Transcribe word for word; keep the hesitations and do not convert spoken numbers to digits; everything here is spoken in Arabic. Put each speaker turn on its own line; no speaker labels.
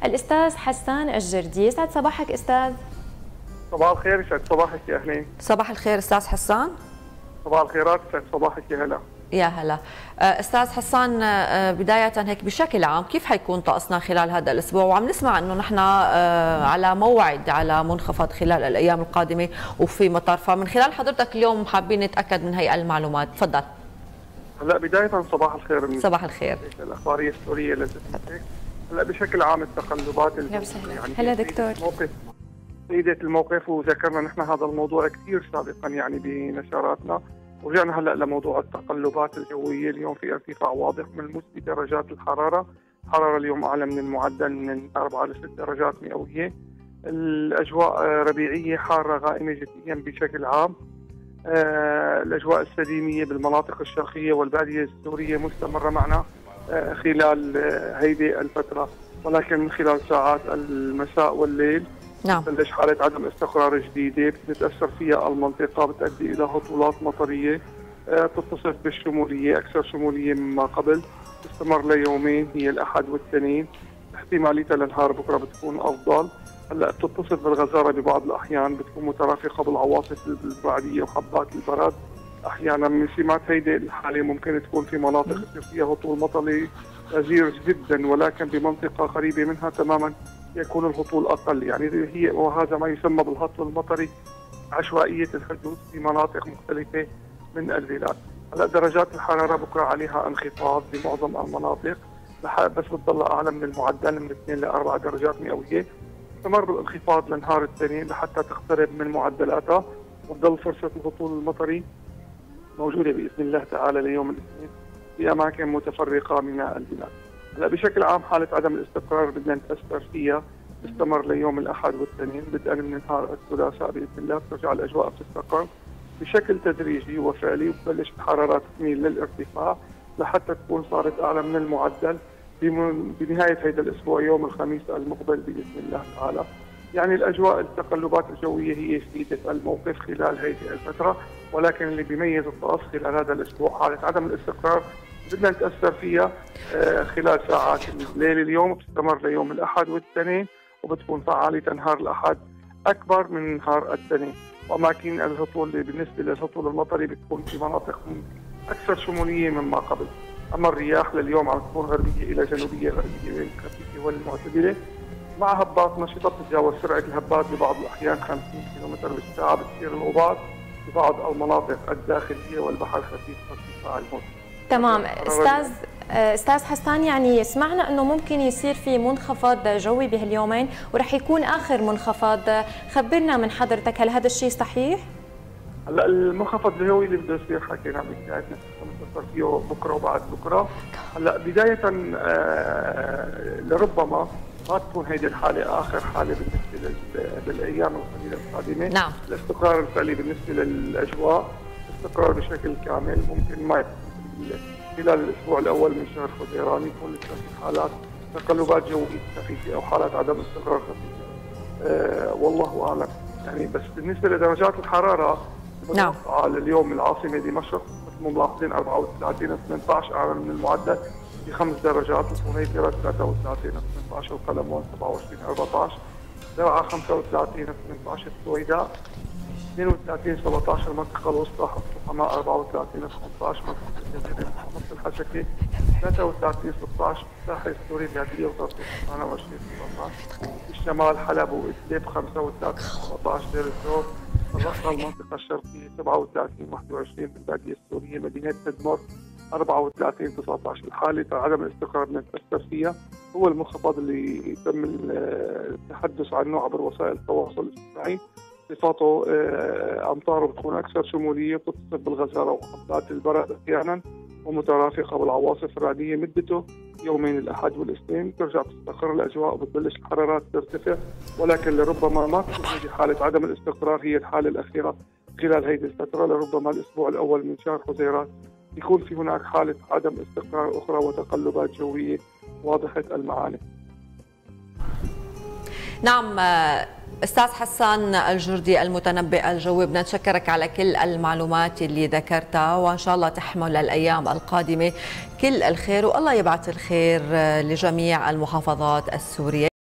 الاستاذ حسان الجردي. يسعد صباحك استاذ.
صباح الخير، يسعد صباحك يا اهلين.
صباح الخير استاذ حسان.
صباح الخيرات، يسعد صباحك يا هلا.
يا هلا استاذ حسان، بدايه هيك بشكل عام كيف حيكون طقسنا خلال هذا الاسبوع؟ وعم نسمع انه نحن على موعد على منخفض خلال الايام القادمه وفي مطر، فمن خلال حضرتك اليوم حابين نتاكد من هي المعلومات. تفضل.
هلا بدايه صباح الخير. من
صباح الخير.
الاخباريه السوريه لازم. هلا بشكل عام التقلبات
يعني هلا دكتور.
موقف سيدة الموقف، وذكرنا نحن هذا الموضوع كثير سابقا يعني بنشراتنا، ورجعنا هلا لموضوع التقلبات الجويه. اليوم في ارتفاع واضح ملموس بدرجات الحراره، الحراره اليوم اعلى من المعدل من أربعة لست درجات مئويه. الاجواء ربيعيه حاره غائمه جديا بشكل عام. آه الاجواء السليميه بالمناطق الشرقيه والباديه السوريه مستمره معنا آه خلال آه هيدي الفتره، ولكن من خلال ساعات المساء والليل
نعم
بلش حالة عدم استقرار جديدة بتتأثر فيها المنطقة، بتؤدي إلى هطولات مطرية تتصف بالشمولية، أكثر شمولية مما قبل، تستمر ليومين هي الأحد والاثنين، احتماليتها لنهار بكرة بتكون أفضل. هلا بتتصف بالغزارة ببعض الأحيان، بتكون مترافقة بالعواصف الرعدية وحبات البرد. أحيانا من سمات هيدي الحالة ممكن تكون في مناطق يصير فيها هطول مطري غزير جدا، ولكن بمنطقة قريبة منها تماما يكون الهطول أقل، يعني هي وهذا ما يسمى بالهطول المطري عشوائية الحدوث في مناطق مختلفة من البلاد. هلا درجات الحرارة بكرة عليها انخفاض بمعظم المناطق، بس بتضل أعلى من المعدل من اثنين لأربع درجات مئوية. استمر الانخفاض لنهار الاثنين لحتى تقترب من معدلاتها، وتضل فرصة الهطول المطري موجودة بإذن الله تعالى ليوم الاثنين في أماكن متفرقة من البلاد. هلا بشكل عام حالة عدم الاستقرار بدنا نتأثر فيها، تستمر ليوم الأحد والاثنين، بدءا من نهار الثلاثاء بإذن الله بترجع الأجواء بتستقر بشكل تدريجي وفعلي، وبتبلش الحرارات تميل للارتفاع لحتى تكون صارت أعلى من المعدل بنهاية هذا الأسبوع يوم الخميس المقبل بإذن الله تعالى. يعني الأجواء التقلبات الجوية هي شديدة الموقف خلال هذه الفترة، ولكن اللي بيميز الطقس خلال هذا الأسبوع حالة عدم الاستقرار بدنا نتأثر فيها خلال ساعات الليل اليوم، بتستمر ليوم الأحد والاثنين، وبتكون فعالية نهار الأحد أكبر من نهار الاثنين. وأماكن الهطول بالنسبة للهطول المطري بتكون في مناطق أكثر شمولية مما قبل. أما الرياح لليوم عم تكون غربية إلى جنوبية غربية الخفيفة والمعتدلة، مع هبات نشطة بتتجاوز سرعة الهبات ببعض الأحيان خمسين كيلومتر بالساعة، بتصير الغبار ببعض المناطق الداخلية والبحر خفيف ارتفاع الموج.
تمام استاذ استاذ حسان، يعني سمعنا انه ممكن يصير في منخفض جوي بهاليومين ورح يكون اخر منخفض، خبرنا من حضرتك هل هذا الشيء صحيح؟
هلا المنخفض الجوي اللي بده يصير حكينا بحكايتنا نتصل فيه بكره وبعد بكره. هلا بدايه آه لربما ما تكون هيدي الحاله اخر حاله بالنسبه بالايام القليله القادمه.
نعم.
الاستقرار الفعلي بالنسبه للاجواء استقرار بشكل كامل، ممكن ما خلال الاسبوع الاول من شهر فبراير يكون لسه في حالات تقلبات جويه خفيفه او حالات عدم استقرار خفيفه. أه والله اعلم يعني. بس بالنسبه لدرجات الحراره
نعم
لليوم العاصمه دمشق مثل ما ملاحظين أربعة وثلاثين ثمانية عشر اعلى من المعدل بخمس درجات، وهيدرا ثلاثة وثلاثين ثمانية عشر، القلمون سبعة وعشرين أربعة عشر، درعا خمسة وثلاثين ثمانية عشر، السويداء اثنين وثلاثين سبعة عشر، المنطقة الوسطى حماة أربعة وثلاثين خمسة عشر، منطقة الجزيرة نص الحشكة ثلاثة وثلاثين ستة عشر، الساحل السوري اليعدية وطرطوس ثمانية وعشرين سبعة عشر، الشمال حلب وإدلب خمسة وثلاثين سبعة عشر، دير الزور، الرقة المنطقة الشرقية سبعة وثلاثين واحد وعشرين، بالبادية السورية مدينة تدمر أربعة وثلاثين تسعة عشر. الحالة عدم الاستقرار نتأثر فيها هو المنخفض اللي تم التحدث عنه عبر وسائل التواصل الاجتماعي. صفاته أمطاره بتكون أكثر شمولية، بتتصف بالغزارة وحبات البرد أحيانا، ومترافقة بالعواصف الرعدية. مدته يومين الأحد والاثنين، ترجع تستقر الأجواء وبتبلش الحرارات ترتفع، ولكن لربما ما تكون هذه حالة عدم الاستقرار هي الحالة الأخيرة خلال هذه الفترة. لربما الأسبوع الأول من شهر حزيران يكون في هناك حالة عدم استقرار أخرى وتقلبات جوية واضحة المعالم.
نعم استاذ حسان الجردي المتنبئ الجوي، بدنا نشكرك على كل المعلومات اللي ذكرتها، وان شاء الله تحمل الايام القادمه كل الخير، والله يبعث الخير لجميع المحافظات السوريه.